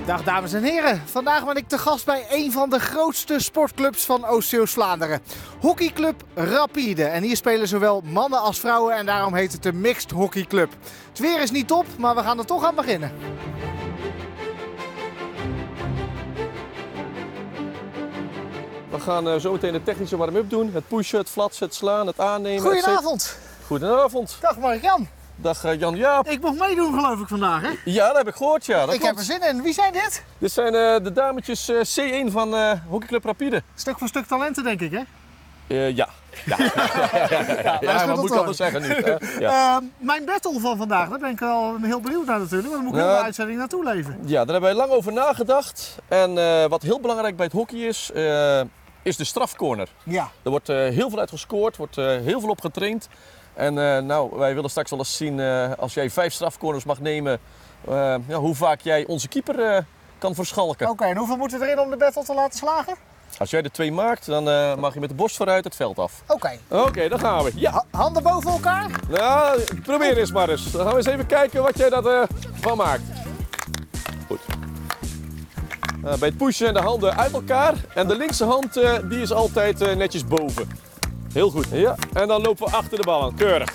Dag dames en heren, vandaag ben ik te gast bij een van de grootste sportclubs van Oost-Zeeuws-Vlaanderen. Hockeyclub Rapide. En hier spelen zowel mannen als vrouwen en daarom heet het de Mixed Hockey Club. Het weer is niet top, maar we gaan er toch aan beginnen. We gaan zo meteen de technische warm-up doen. Het pushen, het flatsen, het slaan, het aannemen. Goedenavond. Goedenavond. Dag Mark-Jan. Dag Jan-Jaap. Ik mag meedoen geloof ik vandaag hè? Ja, dat heb ik gehoord. Ja, dat Ik heb er zin in. Wie zijn dit? Dit zijn de dametjes C1 van Hockeyclub Rapide. Stuk voor stuk talenten denk ik hè? Ja. Ja, wat moet ik anders zeggen nu? Ja. Mijn battle van vandaag, daar ben ik wel heel benieuwd naar natuurlijk. Want dan moet ik heel de uitzending naartoe leven. Ja, daar hebben wij lang over nagedacht. En wat heel belangrijk bij het hockey is de strafcorner. Ja. Er wordt heel veel uit gescoord, wordt heel veel op getraind. En wij willen straks wel eens zien, als jij 5 strafcorners mag nemen, hoe vaak jij onze keeper kan verschalken. Oké, en hoeveel moeten erin om de battle te laten slagen? Als jij er 2 maakt, dan mag je met de borst vooruit het veld af. Oké, Dan gaan we. Ja. Handen boven elkaar? Nou, probeer eens maar eens. Dan gaan we eens even kijken wat jij van maakt. Goed. Bij het pushen de handen uit elkaar. En de linkse hand die is altijd netjes boven. Heel goed. Ja. En dan lopen we achter de bal aan. Keurig.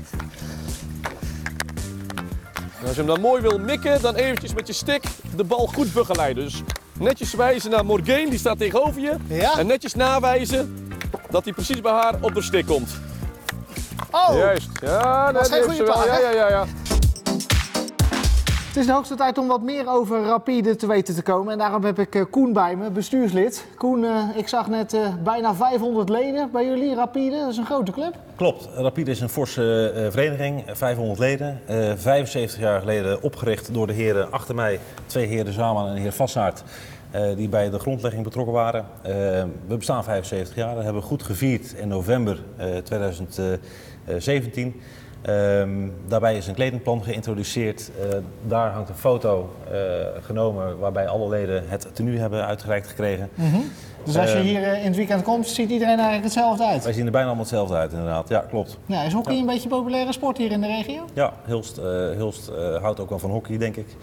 En als je hem dan mooi wil mikken, dan eventjes met je stick de bal goed begeleiden. Dus netjes wijzen naar Morgane, die staat tegenover je. Ja. En netjes nawijzen dat hij precies bij haar op de stick komt. Oh! Juist. Ja, dat is geen goede plaat, hè? Ja. Het is de hoogste tijd om wat meer over Rapide te weten te komen. En daarom heb ik Koen bij me, bestuurslid. Koen, ik zag net bijna 500 leden bij jullie, Rapide. Dat is een grote club. Klopt. Rapide is een forse vereniging, 500 leden. 75 jaar geleden opgericht door de heren achter mij, 2 heren Zaman en de heer Vassaert, die bij de grondlegging betrokken waren. We bestaan 75 jaar. Dat hebben we goed gevierd in november 2017. Daarbij is een kledingplan geïntroduceerd. Daar hangt een foto genomen waarbij alle leden het tenue hebben uitgereikt gekregen. Dus als je hier in het weekend komt, ziet iedereen eigenlijk hetzelfde uit? Wij zien er bijna allemaal hetzelfde uit inderdaad. Ja, klopt. Ja, is hockey een beetje een populaire sport hier in de regio? Ja, Hulst houdt ook wel van hockey, denk ik.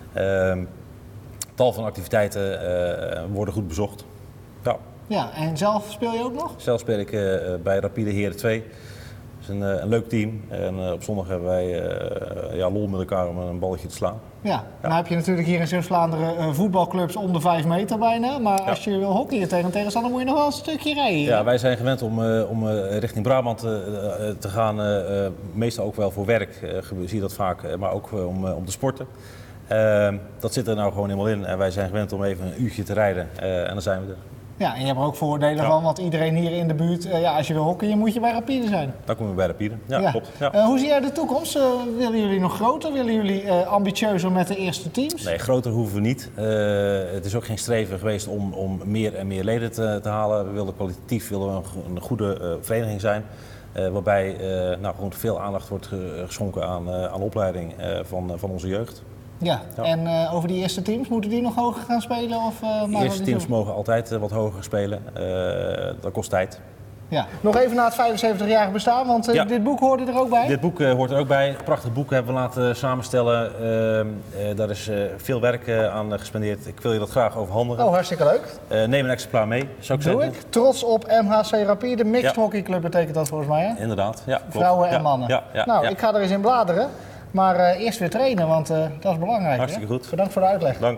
Tal van activiteiten worden goed bezocht. Ja. Ja, en zelf speel je ook nog? Zelf speel ik bij Rapide Heren 2. Het is een leuk team en op zondag hebben wij lol met elkaar om een balletje te slaan. Ja, nou heb je natuurlijk hier in Zeeuws-Vlaanderen voetbalclubs om de 5 meter bijna. Maar als je wil hockeyen tegen een tegenstander moet je nog wel een stukje rijden. Ja, wij zijn gewend om richting Brabant te gaan. Meestal ook wel voor werk, zie je dat vaak, maar ook om te sporten. Dat zit er nou gewoon helemaal in en wij zijn gewend om even een uurtje te rijden en dan zijn we er. Ja, en je hebt er ook voordelen van, want iedereen hier in de buurt, als je wil hockeyen moet je bij Rapide zijn. Dan komen we bij Rapide, ja. Klopt. Ja. Hoe zie jij de toekomst? Willen jullie nog groter? Willen jullie ambitieuzer met de eerste teams? Nee, groter hoeven we niet. Het is ook geen streven geweest om meer en meer leden te halen. We willen kwalitatief een goede vereniging zijn. Waarbij gewoon veel aandacht wordt geschonken aan opleiding van onze jeugd. Ja, en over die eerste teams, moeten die nog hoger gaan spelen? Of, de eerste teams mogen altijd wat hoger spelen. Dat kost tijd. Ja. Nog even naar het 75-jarige bestaan, want dit boek hoorde er ook bij? Dit boek hoort er ook bij. Een prachtig boek hebben we laten samenstellen. Daar is veel werk aan gespendeerd. Ik wil je dat graag overhandigen. Oh, hartstikke leuk. Neem een exemplaar mee, zou ik zeggen. Doe ik. Trots op MHC Rapide. Mixed Hockey Club betekent dat volgens mij, hè? Inderdaad, ja. Klopt. Vrouwen en mannen. Ja. Ik ga er eens in bladeren. Maar eerst weer trainen, want dat is belangrijk. Hartstikke goed. Bedankt voor de uitleg. Dank.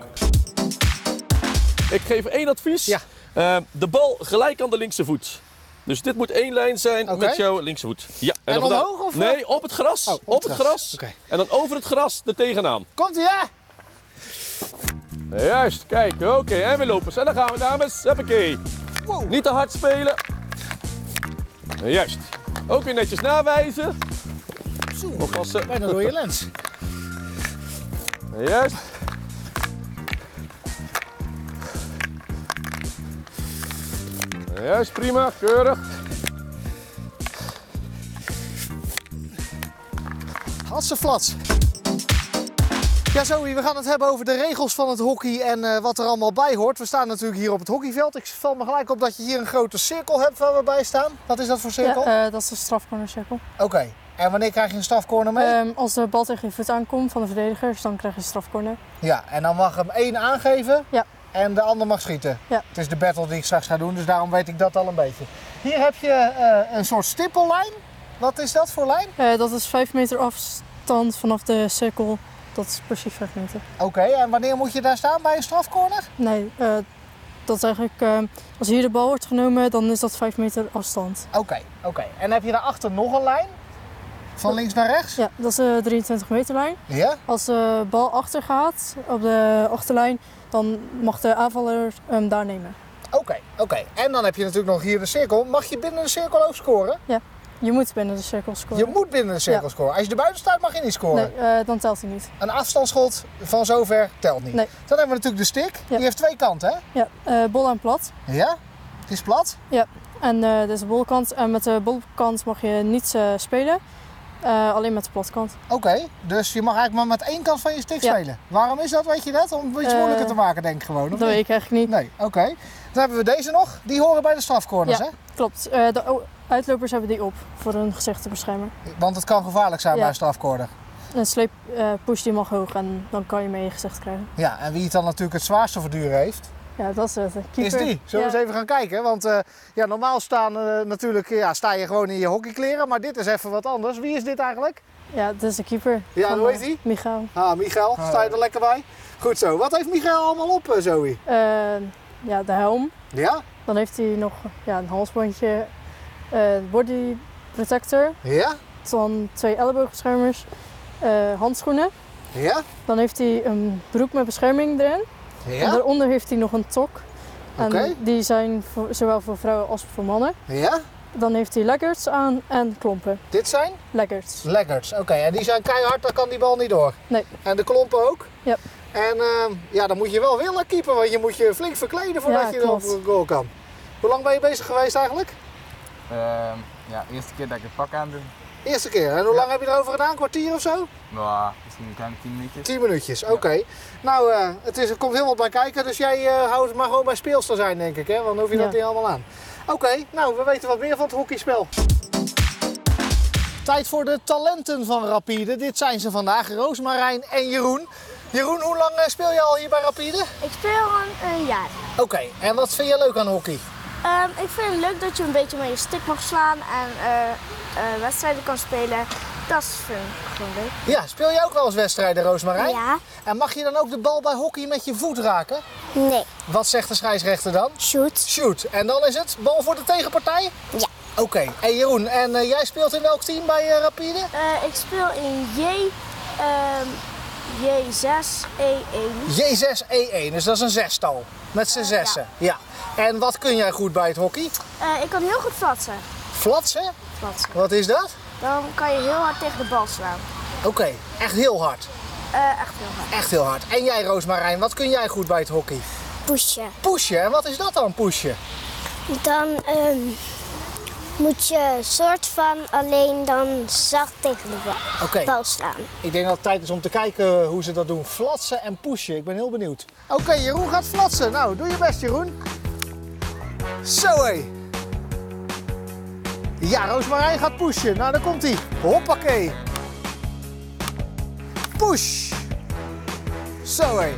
Ik geef 1 advies. Ja. De bal gelijk aan de linkse voet. Dus dit moet 1 lijn zijn met jouw linkse voet. Ja. En omhoog of? Nee, op het gras. Oh, op het gras. Okay. En dan over het gras er tegenaan. Komt ie, ja? Juist, kijk. Oké, en we lopen. En dan gaan we, dames. Hoppakee. Wow. Niet te hard spelen. Juist. Ook weer netjes nawijzen. Oppassen. Bijna door je lens. Juist. Juist, prima, keurig. Hatseflats. Ja, Zoe, we gaan het hebben over de regels van het hockey en wat er allemaal bij hoort. We staan natuurlijk hier op het hockeyveld. Ik val me gelijk op dat je hier een grote cirkel hebt waar we bij staan. Wat is dat voor cirkel? Ja, dat is een strafcornercirkel. Oké. En wanneer krijg je een strafcorner mee? Als de bal tegen je voet aankomt van de verdedigers, dan krijg je een strafcorner. Ja, en dan mag hem 1 aangeven Ja. en de ander mag schieten. Ja. Het is de battle die ik straks ga doen, dus daarom weet ik dat al een beetje. Hier heb je een soort stippellijn. Wat is dat voor lijn? Dat is 5 meter afstand vanaf de cirkel. Dat is precies 5 meter. Oké, en wanneer moet je daar staan bij een strafcorner? Nee, dat is eigenlijk, als hier de bal wordt genomen, dan is dat 5 meter afstand. Oké. En heb je daarachter nog een lijn? Van links naar rechts? Ja, dat is de 23 meter lijn. Ja? Als de bal achter gaat op de achterlijn, dan mag de aanvaller hem daar nemen. Oké. En dan heb je natuurlijk nog hier de cirkel. Mag je binnen de cirkel ook scoren? Ja, je moet binnen de cirkel scoren. Je moet binnen de cirkel scoren. Als je er buiten staat mag je niet scoren. Nee, dan telt hij niet. Een afstandsschot van zover telt niet. Nee. Dan hebben we natuurlijk de stick. Ja. Die heeft 2 kanten, hè? Ja, bol en plat. Ja? Het is plat? Ja, en dit is de bolkant. En met de bolkant mag je niet spelen. Alleen met de platkant. Oké, dus je mag eigenlijk maar met 1 kant van je stick Ja. spelen. Waarom is dat, weet je dat? Om het iets moeilijker te maken, denk ik gewoon. Of Dat weet niet? ik eigenlijk niet. Nee, oké. Dan hebben we deze nog. Die horen bij de strafcorners, Ja. hè? Klopt. De uitlopers hebben die op voor hun gezicht te beschermen. Want het kan gevaarlijk zijn Ja. bij een strafcorner. Een sleep push die mag hoog en dan kan je mee in je gezicht krijgen. Ja, en wie het dan natuurlijk het zwaarste verduren heeft, Ja, dat is het. Keeper. is die. Zullen we eens even gaan kijken? Want normaal sta je gewoon in je hockeykleren, maar dit is even wat anders. Wie is dit eigenlijk? Ja, dat is de keeper. Ja, van, hoe heet hij? Michael. Michael. Sta je er lekker bij? Goed zo. Wat heeft Michael allemaal op, Zoe? Ja, de helm. Ja? Dan heeft hij nog een halsbandje, body protector, Ja? dan 2 elleboogbeschermers, handschoenen. Ja? Dan heeft hij een broek met bescherming erin. En Ja? daaronder heeft hij nog een tok. En Oké. die zijn zowel voor vrouwen als voor mannen. Ja? Dan heeft hij laggards aan en klompen. Dit zijn? Laggards. Laggards. Oké, en die zijn keihard, dan kan die bal niet door. Nee. En de klompen ook? Ja. En dan moet je wel willen keeper, want je moet je flink verkleden voordat Ja, je dan klopt. voor een goal kan. Hoe lang ben je bezig geweest eigenlijk? Eerste keer dat ik het pak aan doe. Eerste keer. En hoe lang heb je erover gedaan? Een kwartier of zo? Nou, misschien een kleine 10 minuutjes. 10 minuutjes, oké. Nou, er komt heel wat bij kijken, dus jij houdt het maar gewoon bij speelster zijn, denk ik, hè? Want dan hoef je dat Ja. niet allemaal aan. Oké, nou, we weten wat meer van het hockeyspel. Tijd voor de talenten van Rapide. Dit zijn ze vandaag, Roosmarijn en Jeroen. Jeroen, hoe lang speel je al hier bij Rapide? Ik speel al een jaar. Oké, en wat vind je leuk aan hockey? Ik vind het leuk dat je een beetje met je stick mag slaan en wedstrijden kan spelen. Dat vind ik gewoon leuk. Ja, speel jij ook wel eens wedstrijden, Roosmarijn? Ja. En mag je dan ook de bal bij hockey met je voet raken? Nee. Wat zegt de scheidsrechter dan? Shoot. Shoot. En dan is het bal voor de tegenpartij? Ja. Oké. Hey Jeroen, en jij speelt in welk team bij Rapide? Ik speel in J6E1. J6E1, dus dat is een zestal. Met z'n zessen. Ja. En wat kun jij goed bij het hockey? Ik kan heel goed flatsen. Flatsen? Flatsen. Wat is dat? Dan kan je heel hard tegen de bal slaan. Oké, echt heel hard. Echt heel hard. Echt heel hard. En jij Roosmarijn, wat kun jij goed bij het hockey? Pushen. Pushen, en wat is dat dan, pushen? Dan moet je soort van alleen dan zacht tegen de Oké. bal slaan. Ik denk dat het tijd is om te kijken hoe ze dat doen. Flatsen en pushen. Ik ben heel benieuwd. Oké, Jeroen gaat flatsen. Nou, doe je best, Jeroen. Zo hé. Ja, Roosmarijn gaat pushen. Nou, daar komt hij. Hoppakee. Push. Zo hé.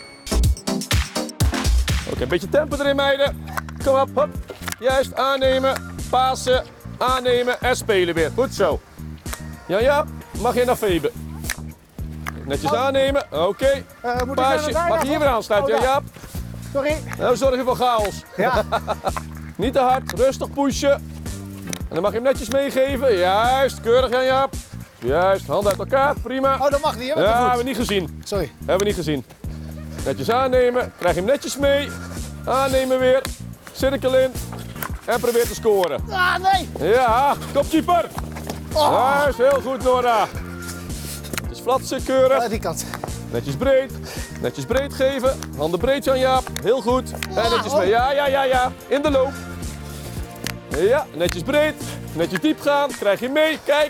Oké, een beetje tempo erin, meiden. Kom op, hop. Juist, aannemen, pasen, aannemen en spelen weer. Goed zo. Ja, mag je naar Febe. Netjes aannemen, oké. Moet ik Paasje, naar mag je hier weer aansluiten, Oh, daar. ja? Sorry. Nou, zorg je voor chaos. Ja. Niet te hard, rustig pushen. En dan mag je hem netjes meegeven. Juist, keurig Jan Jaap. Juist, handen uit elkaar, prima. Oh, dat mag niet, hè? Met de Ja, voet. hebben we niet gezien. Sorry. Hebben we niet gezien. Netjes aannemen, krijg je hem netjes mee. Aannemen weer, cirkel in en probeer te scoren. Ah, nee. Ja, kopkeeper. Oh. Juist, heel goed Nora. Dus flatsen, keurig. Die kant. Netjes breed geven. Handen breed Jan Jaap, heel goed. En netjes mee, ja. In de loop. Ja, netjes breed. Netjes diep gaan, krijg je mee, kijk.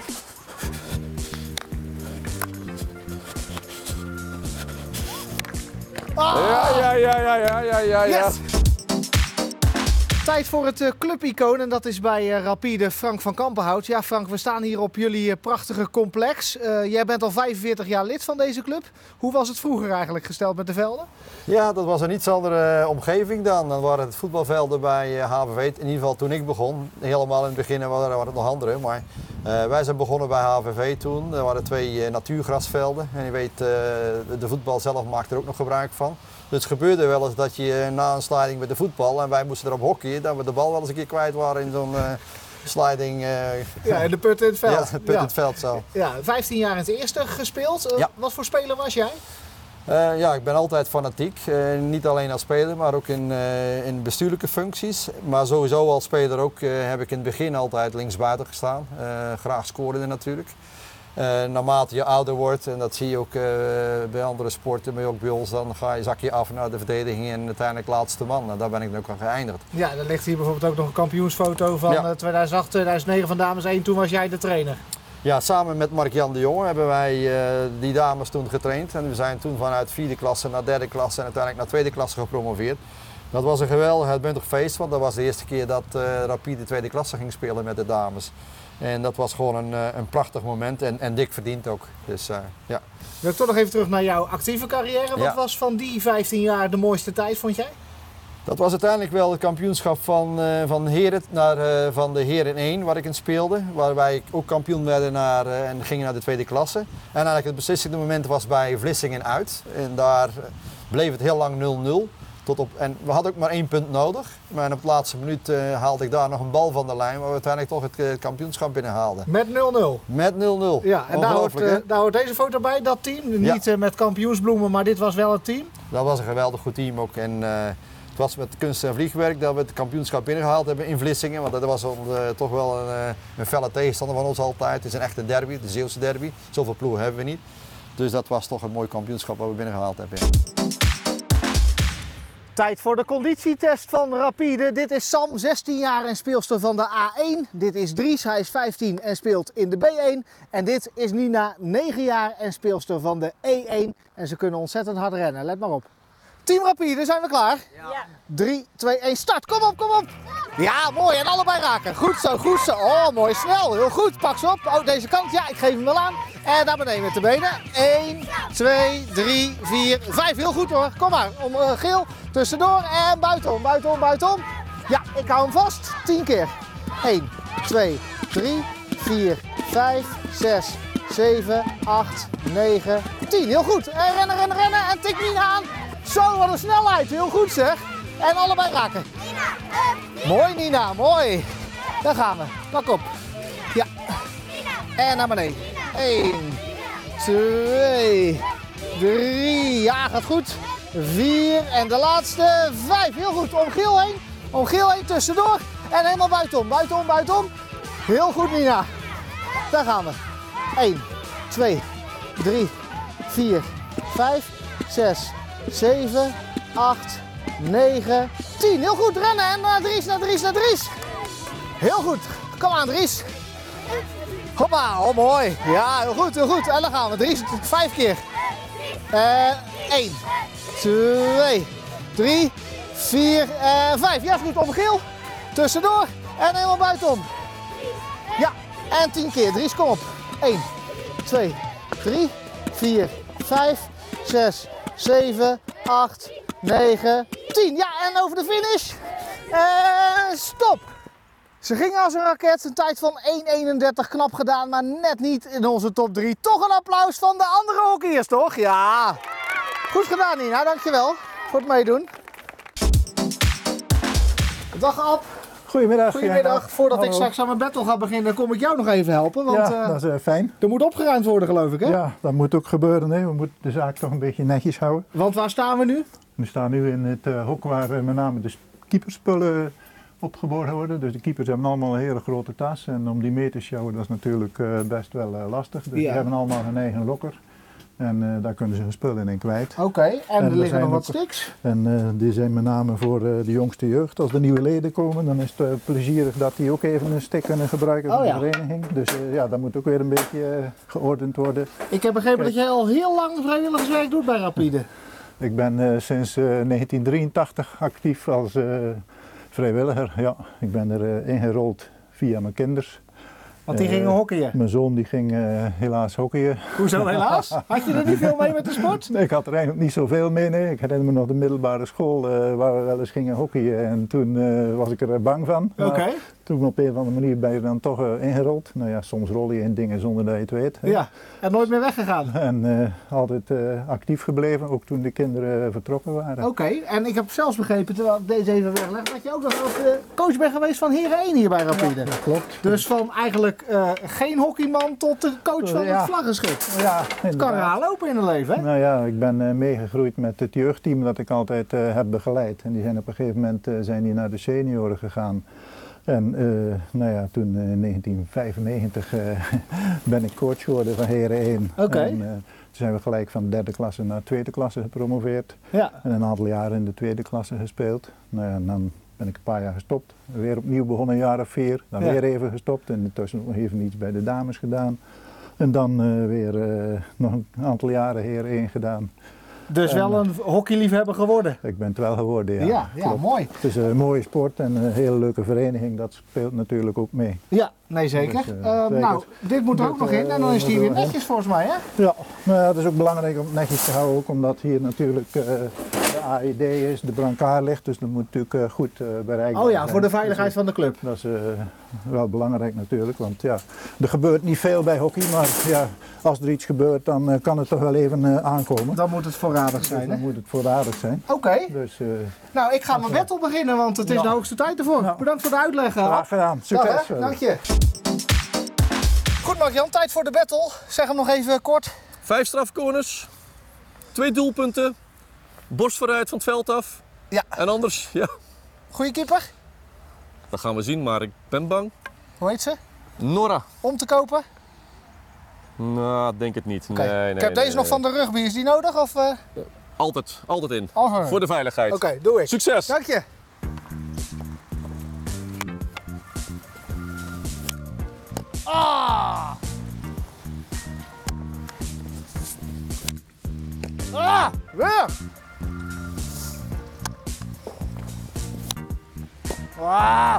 Ja. Yes. Tijd voor het clubicoon en dat is bij Rapide Frank van Kampenhout. Ja Frank, we staan hier op jullie prachtige complex. Jij bent al 45 jaar lid van deze club. Hoe was het vroeger eigenlijk gesteld met de velden? Ja, dat was een iets andere omgeving dan. Dan waren het voetbalvelden bij HVV. In ieder geval toen ik begon. Helemaal in het begin waren het nog andere. Maar wij zijn begonnen bij HVV toen. Er waren 2 natuurgrasvelden. En je weet, de voetbal zelf maakt er ook nog gebruik van. Dus het gebeurde wel eens dat je na een sliding met de voetbal en wij moesten erop hockeyen, dat we de bal wel eens een keer kwijt waren in zo'n sliding. Ja, in de put in het veld. Ja, de put in het veld zo. Ja, 15 jaar in het eerste gespeeld. Ja. Wat voor speler was jij? Ja, ik ben altijd fanatiek. Niet alleen als speler, maar ook in bestuurlijke functies. Maar sowieso als speler ook heb ik in het begin altijd linksbuiten gestaan. Graag scorende natuurlijk. Naarmate je ouder wordt, en dat zie je ook bij andere sporten, maar ook bij ons, dan zak je af naar de verdediging en uiteindelijk laatste man. En daar ben ik dan ook aan geëindigd. Ja, er ligt hier bijvoorbeeld ook nog een kampioensfoto van 2008, 2009 van Dames 1. Toen was jij de trainer. Ja, samen met Mark-Jan de Jonge hebben wij die dames toen getraind. En we zijn toen vanuit 4e klasse naar 3e klasse en uiteindelijk naar 2e klasse gepromoveerd. Dat was een geweldig uitbundig feest, want dat was de eerste keer dat Rapide 2e klasse ging spelen met de dames. En dat was gewoon een prachtig moment en dik verdiend ook. Dus, ja. Wil ik toch nog even terug naar jouw actieve carrière. Wat was van die 15 jaar de mooiste tijd, vond jij? Dat was uiteindelijk wel het kampioenschap van van de heren 1 waar ik in speelde. Waarbij ik ook kampioen werden en gingen naar de 2e klasse. En eigenlijk het beslissende moment was bij Vlissingen uit. En daar bleef het heel lang 0-0. En we hadden ook maar 1 punt nodig. Maar op de laatste minuut haalde ik daar nog een bal van de lijn. Waar we uiteindelijk toch het kampioenschap binnenhaalden. Met 0-0? Met 0-0. Ja, en daar hoort deze foto bij, dat team. Niet met kampioensbloemen, maar dit was wel het team. Dat was een geweldig goed team ook. En het was met kunst en vliegwerk dat we het kampioenschap binnengehaald hebben in Vlissingen. Want dat was toch wel een felle tegenstander van ons altijd. Het is een echte derby, de Zeeuwse derby. Zoveel ploegen hebben we niet. Dus dat was toch een mooi kampioenschap wat we binnengehaald hebben. Tijd voor de conditietest van Rapide. Dit is Sam, 16 jaar en speelster van de A1. Dit is Dries, hij is 15 en speelt in de B1. En dit is Nina, 9 jaar en speelster van de E1. En ze kunnen ontzettend hard rennen, let maar op. Team Rapide, zijn we klaar? Ja. 3, 2, 1, start. Kom op, kom op. Ja, mooi. En allebei raken. Goed zo, goed zo. Oh, mooi snel. Heel goed. Pak ze op. Oh, deze kant. Ja, ik geef hem wel aan. En naar beneden met de benen. 1, 2, 3, 4, 5. Heel goed hoor. Kom maar. Geel. Tussendoor. En buitenom, buitenom, buitenom. Ja, ik hou hem vast. 10 keer. 1, 2, 3, 4, 5, 6, 7, 8, 9, 10. Heel goed. En rennen, rennen, rennen. En tik Nina aan. Zo, wat een snelheid. Heel goed zeg. En allebei raken. Mooi Nina, mooi. Daar gaan we. Pak op. Ja. En naar beneden. 1, 2, 3. Ja, gaat goed. 4 en de laatste 5. Heel goed. Om geel heen. Om geel heen tussendoor. En helemaal buitenom. Buitenom, buitenom. Heel goed Nina. Daar gaan we. 1, 2, 3, 4, 5, 6, 7, 8, 9, 10. Heel goed rennen en naar Dries, naar Dries, naar Dries. Heel goed. Kom aan Dries. Hoppa, oh mooi. Ja, heel goed, heel goed. En dan gaan we. Dries, 5 keer. 1, 2, 3, 4 en 5. Ja, is goed. Om geel. Tussendoor. En helemaal buitenom. Ja, en 10 keer. Dries, kom op. 1, 2, 3, 4, 5, 6, 7, 8, 9, 10. Ja, en over de finish. Stop. Ze gingen als een raket. Een tijd van 1:31 knap gedaan, maar net niet in onze top 3. Toch een applaus van de andere hockeyers, toch? Ja. Goed gedaan, Nina. Dankjewel voor het meedoen. Dag, Ab. Goedemiddag. Goedemiddag. Voordat ik straks aan mijn battle ga beginnen, kom ik jou nog even helpen. Want, ja, dat is fijn. Er moet opgeruimd worden, geloof ik, hè? Ja, dat moet ook gebeuren. Hè. We moeten de zaak toch een beetje netjes houden. Want waar staan we nu? We staan nu in het hok waar met name de keeperspullen opgeborgen worden. Dus de keepers hebben allemaal een hele grote tas. En om die mee te sjouwen, dat is natuurlijk best wel lastig. Dus die hebben allemaal hun eigen lokker. En daar kunnen ze hun spullen in kwijt. Oké, en er liggen nog wat sticks? En die zijn met name voor de jongste jeugd. Als er nieuwe leden komen, dan is het plezierig dat die ook even een stick kunnen gebruiken voor de vereniging. Dus ja, dat moet ook weer een beetje geordend worden. Ik heb begrepen dat jij al heel lang vrijwilligerswerk doet bij Rapide. Ik ben sinds 1983 actief als Vrijwilliger, ja. Ik ben er ingerold via mijn kinders. Want die gingen hockeyen? Mijn zoon die ging helaas hockeyen. Hoezo helaas? Had je er niet veel mee met de sport? Nee, ik had er eigenlijk niet zoveel mee. Nee. Ik herinner me nog de middelbare school waar we wel eens gingen hockeyen. En toen was ik er bang van. Oké. Toen op een of andere manier ben je dan toch ingerold. Nou ja, soms rol je in dingen zonder dat je het weet. Hè. Ja, en nooit meer weggegaan? En altijd actief gebleven, ook toen de kinderen vertrokken waren. Oké, en ik heb zelfs begrepen, terwijl ik deze even wegleg, dat je ook nog coach bent geweest van Heren 1 hier bij Rapide. Ja, dat klopt. Dus van eigenlijk geen hockeyman tot de coach van het vlaggenschip. Ja, het kan raar lopen in het leven, hè? Nou ja, ik ben meegegroeid met het jeugdteam dat ik altijd heb begeleid. En die zijn op een gegeven moment zijn die naar de senioren gegaan. En nou ja, toen in 1995 ben ik coach geworden van Heren 1. Oké. En toen zijn we gelijk van derde klasse naar tweede klasse gepromoveerd. Ja. En een aantal jaren in de tweede klasse gespeeld. Nou ja, en dan ben ik een paar jaar gestopt. Weer opnieuw begonnen, een jaar of 4. Dan weer even gestopt en intussen nog even iets bij de dames gedaan. En dan weer nog een aantal jaren Heren 1 gedaan. Dus wel een hockeyliefhebber geworden? Ik ben het wel geworden, ja. Ja, mooi. Het is een mooie sport en een hele leuke vereniging, dat speelt natuurlijk ook mee. Ja, nee zeker. Dus, nou, dit moet er ook nog in en dan is die weer netjes volgens mij, hè? Ja, maar het is ook belangrijk om het netjes te houden, ook omdat hier natuurlijk de AED is, de brancard ligt, dus dat moet natuurlijk goed bereikbaar zijn. Oh ja, voor de veiligheid van de club. Dat is wel belangrijk natuurlijk, want ja, er gebeurt niet veel bij hockey, maar ja, als er iets gebeurt dan kan het toch wel even aankomen. Dan moet het voorradig zijn, hè? Dan moet het voorradig zijn. Oké. Dus, nou, ik ga mijn battle beginnen, want het is de hoogste tijd ervoor. Ja. Bedankt voor de uitleg. Graag gedaan. Succes. Dank je. Goed, Mark-Jan, tijd voor de battle. Zeg hem nog even kort. 5 strafcorners, 2 doelpunten, borst vooruit van het veld af. Ja. En anders, ja. Goeie keeper? Dat gaan we zien, maar ik ben bang. Hoe heet ze? Nora. Om te kopen? Nou, denk het niet. Okay. Nee, ik heb deze nog van de rugby. Is die nodig? Of, Altijd in. Oh, voor de veiligheid. Oké, doe ik. Succes. Dank je. Ah! Ah! Weer! Ah!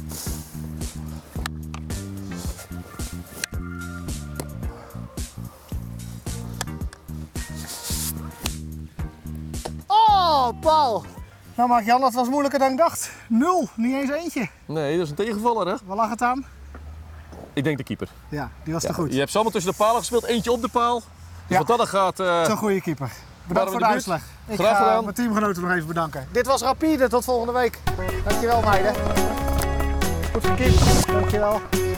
Oh, Paul! Nou, Mark-Jan, dat was moeilijker dan ik dacht. 0, niet eens eentje. Nee, dat is een tegenvaller, hè? Waar lag het aan? Ik denk de keeper. Ja, die was te goed. Je hebt ze allemaal tussen de palen gespeeld, eentje op de paal. Dus wat dat dan gaat... Zo'n goede keeper. Bedankt voor de uitslag. Ik Graag ga gedaan. mijn teamgenoten nog even bedanken. Dit was Rapide, tot volgende week. Dankjewel meiden. Goed gekiept, dankjewel.